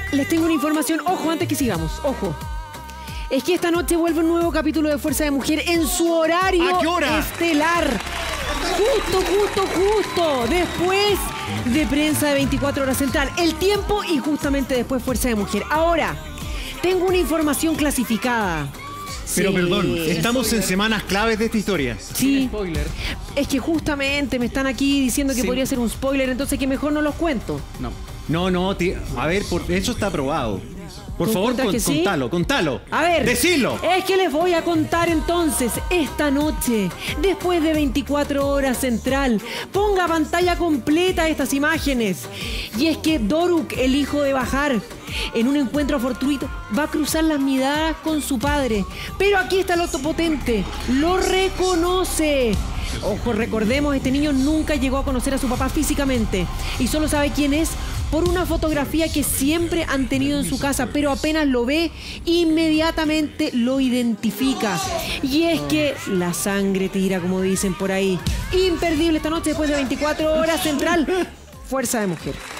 Les tengo una información. Ojo, antes que sigamos. Ojo. Es que esta noche vuelve un nuevo capítulo de Fuerza de Mujer en su horario ¿A qué hora? estelar. Justo. Después de Prensa de 24 Horas Central. El Tiempo y justamente después Fuerza de Mujer. Ahora, tengo una información clasificada. Pero Sí. perdón, estamos en semanas claves de esta historia. Sí. Spoiler. Es que justamente me están aquí diciendo que Sí. podría ser un spoiler, entonces que mejor no los cuento. No, tío. A ver, eso está aprobado. Por ¿Tú favor, encuentras que sí? contalo. A ver, ¡Decilo! Es que les voy a contar entonces esta noche, después de 24 Horas Central. Ponga pantalla completa estas imágenes. Y es que Doruk, el hijo de Bahar, en un encuentro fortuito, va a cruzar las miradas con su padre. Pero aquí está el otro potente, lo reconoce. Ojo, recordemos, este niño nunca llegó a conocer a su papá físicamente y solo sabe quién es por una fotografía que siempre han tenido en su casa, pero apenas lo ve, inmediatamente lo identifica. Y es que la sangre tira, como dicen por ahí. Imperdible esta noche después de 24 Horas Central. Fuerza de Mujer.